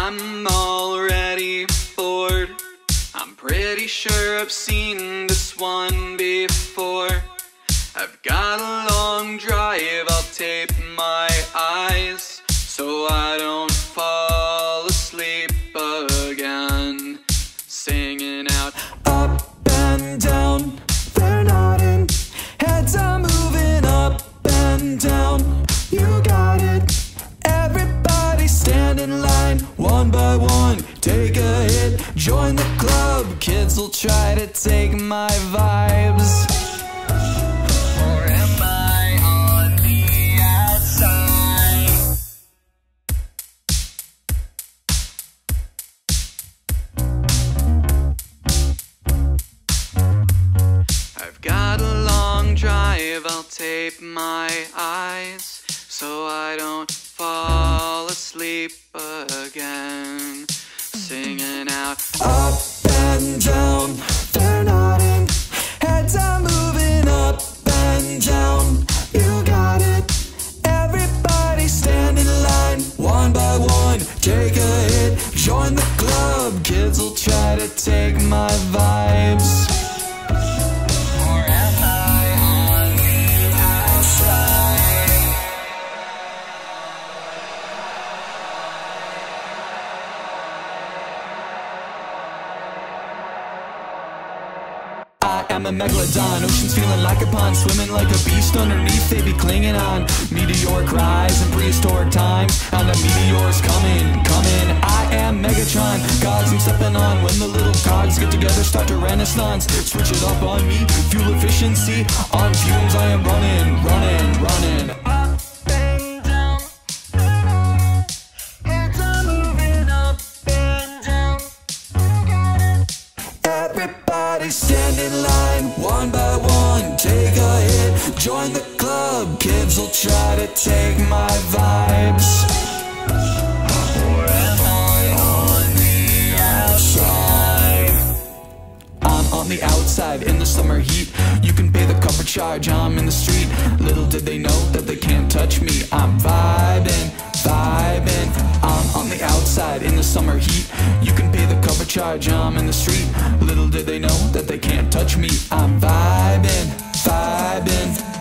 I'm already bored. I'm pretty sure I've seen this one before. I've got a long drive, I'll tape my eyes so I don't fall asleep again. Singing out, up and down, they're nodding, heads are moving up and down. You got it. Everybody stand in line, one by one, take a hit, join the club. Kids will try to take my vibes. Or am I on the outside? I've got a long drive, I'll tape my eyes so I don't fall asleep again. Singing out, up and down, they're nodding, heads are moving up and down. You got it. Everybody stand in line, one by one, take a hit, join the club. Kids will try to take my vibes. Or am I on the outside? I am a megalodon, oceans feeling like a pond, swimming like a beast underneath, they be clinging on. Meteoric rise in prehistoric times, and a meteor's coming. I am Megatron, gods I'm stepping on. When the little cogs get together, start to renaissance. Switch it up on me, fuel efficiency, on fumes I am running. Up and down, heads are moving up and down. You got it. Everybody stand in line, one by one, take a hit, join the club. Kids will try to take my vibes. Or am I on the outside? I'm on the outside in the summer heat. You can pay the cover charge, I'm in the street. Little did they know that they can't touch me. I'm vibing. I'm on the outside in the summer heat. You can pay the cover charge, I'm in the street. Little did they know that they can't touch me. I'm vibing.